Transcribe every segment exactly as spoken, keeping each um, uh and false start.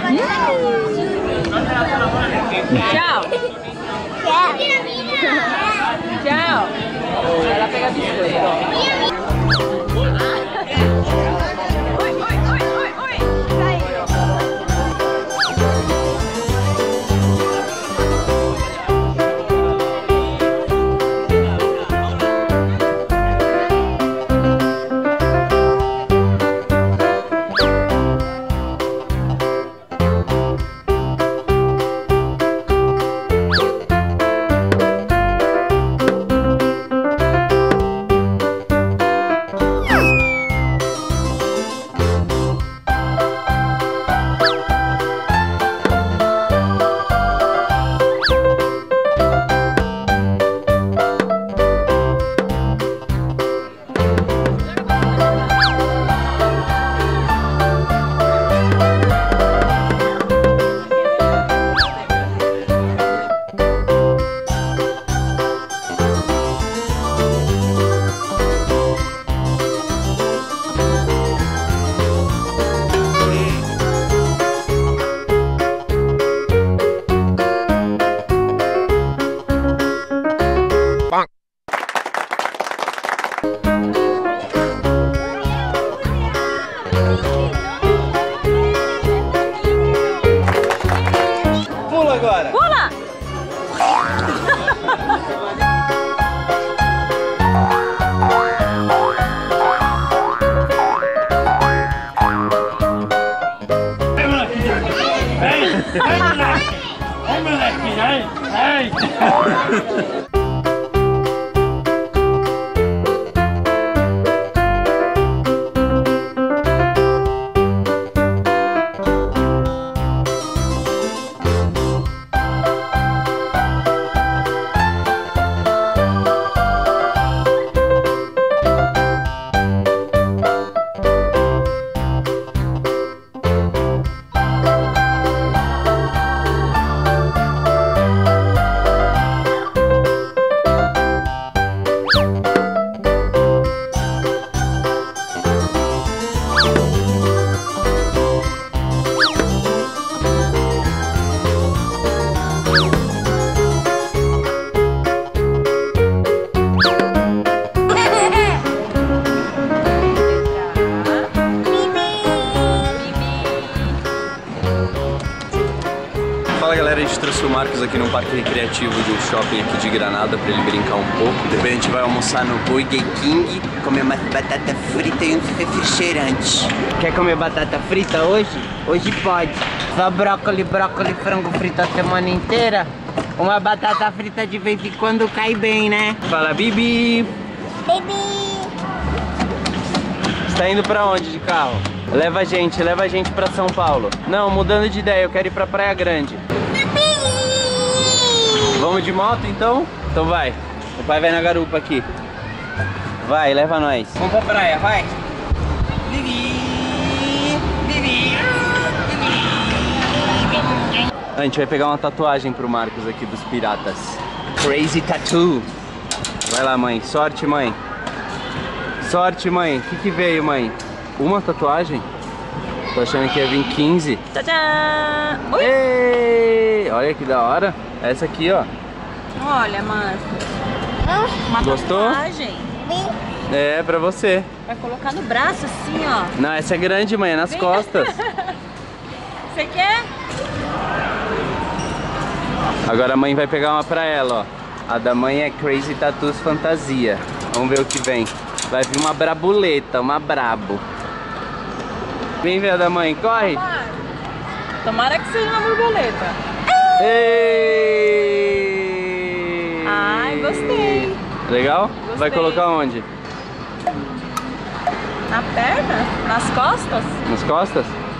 Tchau. Tchau. Vai lá pegar biscoito. Pula agora! Pula! Vem, moleque! Vem, moleque! Vem! Vem! Fala galera, a gente trouxe o Marcos aqui num parque recreativo do shopping aqui de Granada pra ele brincar um pouco. Depois a gente vai almoçar no Burger King, comer uma batata frita e um refrigerante. Quer comer batata frita hoje? Hoje pode. Só brócolis, brócolis, frango frito a semana inteira. Uma batata frita de vez em quando cai bem, né? Fala, Bibi! Bibi! Você tá indo pra onde de carro? Leva a gente, leva a gente pra São Paulo. Não, mudando de ideia, eu quero ir pra Praia Grande. Vamos de moto então? Então vai. O pai vai na garupa aqui. Vai, leva nós. Vamos pra praia, vai. A gente vai pegar uma tatuagem pro Marcos aqui dos piratas. Crazy Tattoo. Vai lá, mãe. Sorte, mãe. Sorte, mãe. O que que veio, mãe? Uma tatuagem? Tô achando que ia vir quinze. Tchau! Oi! Ei, olha que da hora. Essa aqui, ó. Olha, Marcos. Uma Gostou? tatuagem. É, pra você. Vai colocar no braço assim, ó. Não, essa é grande, mãe. É nas costas. Você quer? Agora a mãe vai pegar uma pra ela, ó. A da mãe é Crazy Tattoos Fantasia. Vamos ver o que vem. Vai vir uma brabuleta, uma brabo. Vem ver a da mãe, corre! Tomara que seja uma borboleta. Ei! Ai, gostei. Legal? Gostei. Vai colocar onde? Na perna? Nas costas? Nas costas?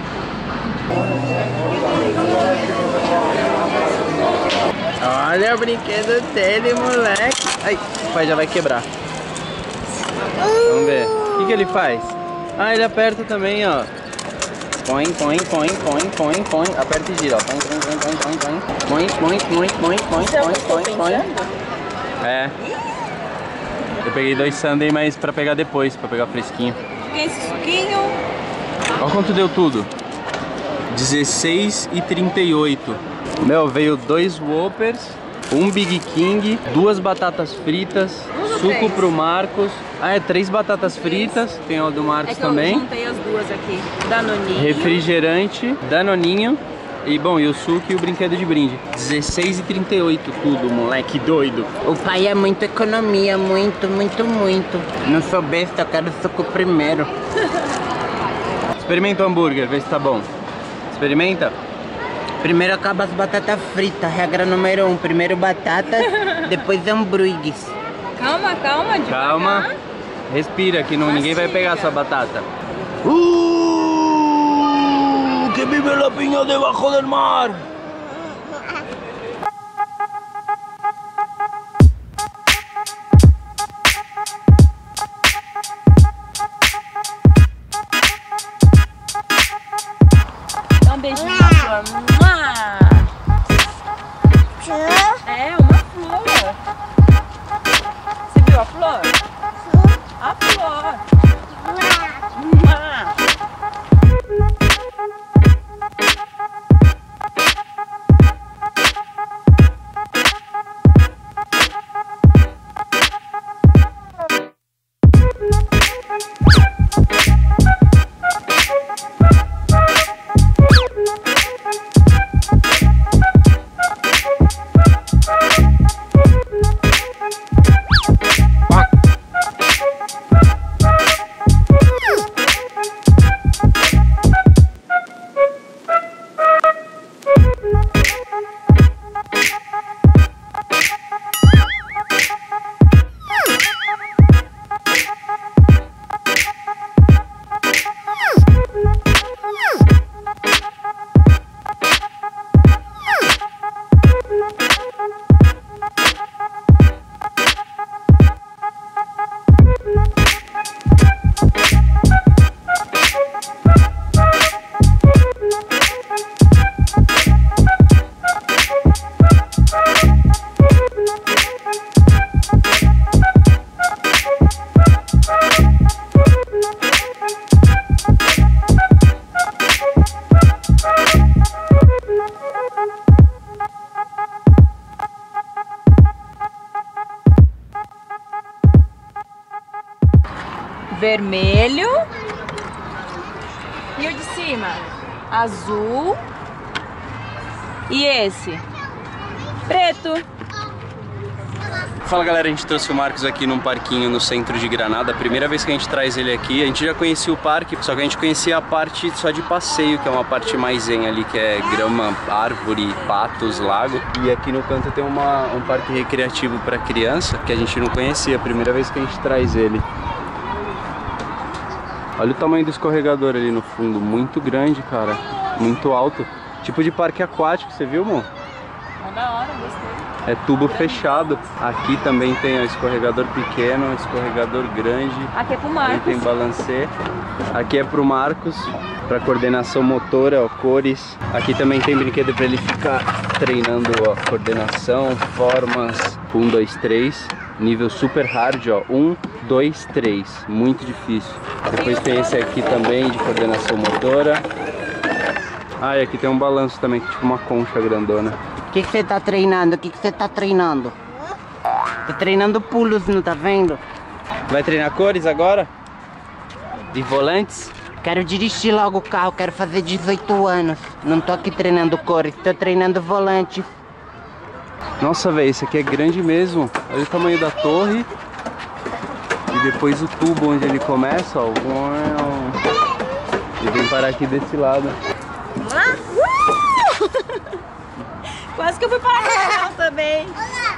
Olha o brinquedo dele, moleque. Ai, o pai já vai quebrar. Vamos ver. O que que ele faz? Ah, ele aperta também, ó. Põe, põe, põe, põe, põe, põe. Aperta e gira, ó. Põe, põe, põe, põe, põe, põe. Põe, põe, põe, põe, põe, põe, põe, põe. É. Eu peguei dois sundae, mas pra pegar depois, pra pegar fresquinho. Tem esse suquinho. Olha quanto deu tudo. dezesseis e trinta e oito. Meu, veio dois Whoppers, um Big King, duas batatas fritas, Duas ou suco três? pro Marcos. Ah, é três batatas fritas, tem o do Marcos É que também. eu juntei as duas aqui. Danoninho. Refrigerante, Danoninho. E bom, e o suco e o brinquedo de brinde. dezesseis e trinta e oito tudo, moleque doido. O pai é muito economia, muito, muito, muito. Não sou besta, eu quero suco primeiro. Experimenta o hambúrguer, vê se tá bom. Experimenta. Primeiro acaba as batatas fritas, regra número um. Primeiro batatas, depois hambúrgueres. Calma, calma, devagar. Calma. Respira, que não, ninguém vai Mastiga. pegar sua batata. Uh, que vive la piña debajo del mar. Dá um beijinho na flor. Mua! É, uma flor. Você viu a flor? A flor. Mua! Vermelho. E o de cima? Azul. E esse? Preto. Fala galera, a gente trouxe o Marcos aqui num parquinho no centro de Granada. A primeira vez que a gente traz ele aqui, a gente já conhecia o parque, só que a gente conhecia a parte só de passeio, que é uma parte mais zen ali, que é grama, árvore, patos, lago. E aqui no canto tem uma, um parque recreativo para criança, que a gente não conhecia, a primeira vez que a gente traz ele. Olha o tamanho do escorregador ali no fundo, muito grande, cara, muito alto. Tipo de parque aquático, você viu, amor? É da hora, gostei. É tubo fechado. Aqui também tem um escorregador pequeno, um escorregador grande. Aqui é pro Aí Marcos. tem balancê. Aqui é pro Marcos, para coordenação motora, ó, cores. Aqui também tem brinquedo para ele ficar treinando, ó, coordenação, formas. Um, dois, três. Nível super hard, ó. Um, dois, três. Muito difícil. Depois tem esse aqui também de coordenação motora. Ah, e aqui tem um balanço também, que é tipo uma concha grandona. O que você tá treinando? O que você tá treinando? Tô treinando pulos, não tá vendo? Vai treinar cores agora? De volantes? Quero dirigir logo o carro, quero fazer dezoito anos. Não tô aqui treinando cores, tô treinando volante. Nossa, velho, esse aqui é grande mesmo. Olha o tamanho da torre. E depois o tubo onde ele começa, ó. E vem parar aqui desse lado. Lá? Uh! Quase que eu fui parar no carro também.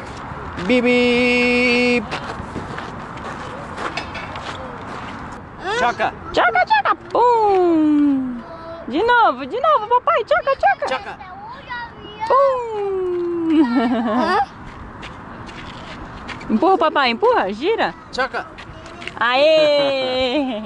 Bibi! Choca! Tchaca, tchaca, pum! De novo, de novo, papai, tchaca, tchaca. Choca! Pum! Empurra, papai, empurra, gira. Choca! Aê!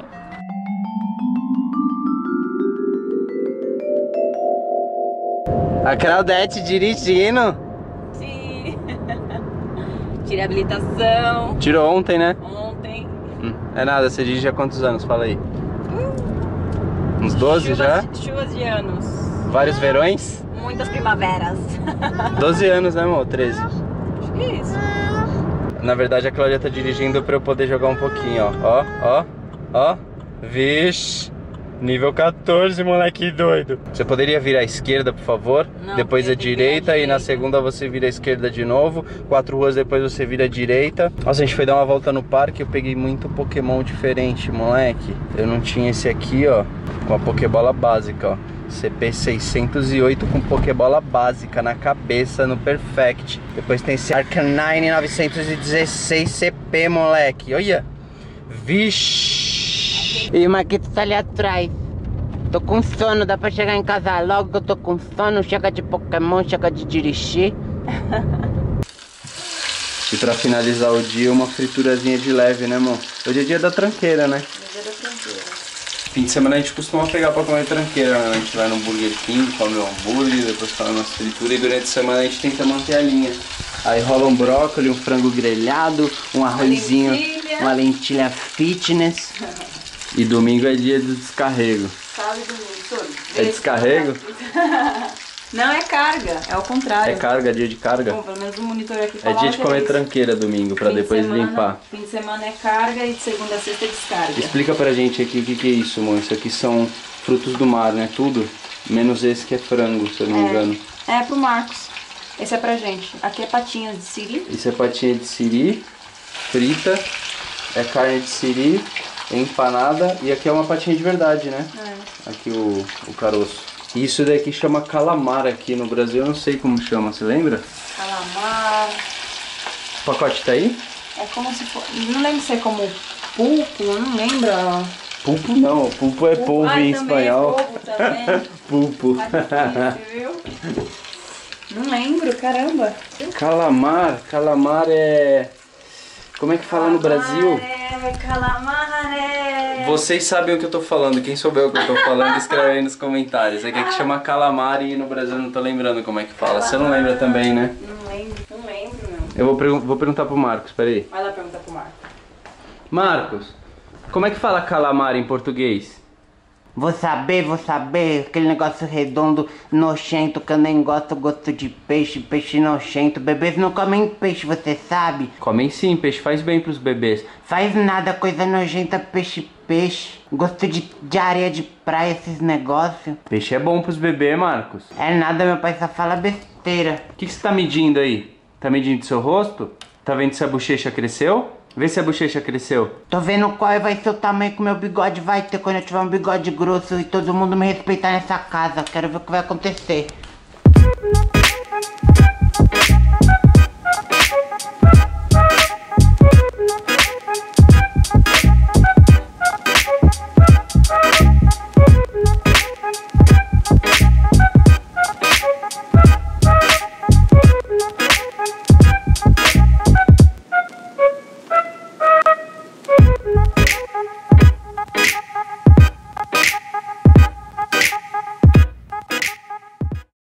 A Claudete dirigindo. Sim. Tirei a habilitação Tirou ontem, né? ontem. Hum, é nada, você dirige há quantos anos? Fala aí. Uns doze Chuvas- já? Chuvas de anos. Vários verões? Muitas primaveras. doze anos, né, amor? treze. Acho que é isso. Na verdade, a Cláudia tá dirigindo pra eu poder jogar um pouquinho, ó. Ó, ó, ó. Vixe. Nível quatorze, moleque doido. Você poderia virar à esquerda, por favor? Não, depois a tem que virar direita à e na direita. segunda você vira à esquerda de novo. Quatro ruas depois você vira à direita. Nossa, a gente foi dar uma volta no parque. Eu peguei muito Pokémon diferente, moleque. Eu não tinha esse aqui, ó, com a Pokébola básica, ó. C P seiscentos e oito com Pokébola básica na cabeça, no Perfect. Depois tem esse Arcanine novecentos e dezesseis C P, moleque. Olha. Vixe. E o Marquito tá ali atrás. Tô com sono, dá pra chegar em casa logo que eu tô com sono. Chega de Pokémon, chega de dirigir. E pra finalizar o dia, uma friturazinha de leve, né, amor? Hoje é dia da tranqueira, né? Dia da tranqueira. Fim de semana a gente costuma pegar pra comer tranqueira, né? A gente vai no Burger King, come um hambúrguer, depois come umas frituras e durante a semana a gente tenta manter a linha. Aí rola um brócolis, um frango grelhado, um arrozinho, lentilha. uma lentilha fitness. E domingo é dia do descarrego. Sábado e domingo, todo. É descarrego? Não, é carga, é ao contrário. É carga, dia de carga? Bom, pelo menos o monitor aqui É falava dia de que comer era isso. tranqueira domingo, pra Fim de depois semana- limpar. Fim de semana é carga e de segunda a sexta é descarga. Explica pra gente aqui o que, que é isso, amor. Isso aqui são frutos do mar, né? Tudo. Menos esse que é frango, se eu não me engano. É, é pro Marcos. Esse é pra gente. Aqui é patinhas de siri. Isso é patinha de siri, frita. É carne de siri, empanada. E aqui é uma patinha de verdade, né? É. Aqui o, o caroço. E isso daqui chama calamar aqui no Brasil. Eu não sei como chama, você lembra? Calamar. O pacote tá aí? É como se fosse. Não lembro se é como pulpo, não lembro. Pulpo não, pulpo é polvo Ai, em também espanhol. É polvo também. Pulpo. Ai, que difícil, viu? Não lembro, caramba. Calamar, calamar é... Como é que fala no Brasil? Calamare, calamare. Vocês sabem o que eu tô falando, quem souber o que eu tô falando, escreve aí nos comentários. É que aqui chama calamar e no Brasil eu não tô lembrando como é que fala. Você não lembra também, né? Não lembro, não lembro, meu. Eu vou, pergun- vou perguntar pro Marcos, peraí. Vai lá perguntar pro Marco. Marcos, como é que fala calamar em português? Vou saber, vou saber. Aquele negócio redondo, nojento, que eu nem gosto, gosto de peixe, peixe nojento. Bebês não comem peixe, você sabe? Comem sim, peixe faz bem pros bebês. Faz nada, coisa nojenta, peixe, peixe. Gosto de, de areia de praia, esses negócios. Peixe é bom pros bebês, Marcos. É nada, meu pai só fala besteira. O que, que você tá medindo aí? Tá medindo seu rosto? Tá vendo se a bochecha cresceu? Vê se a bochecha cresceu. Tô vendo qual vai ser o tamanho que meu bigode vai ter quando eu tiver um bigode grosso e todo mundo me respeitar nessa casa. Quero ver o que vai acontecer.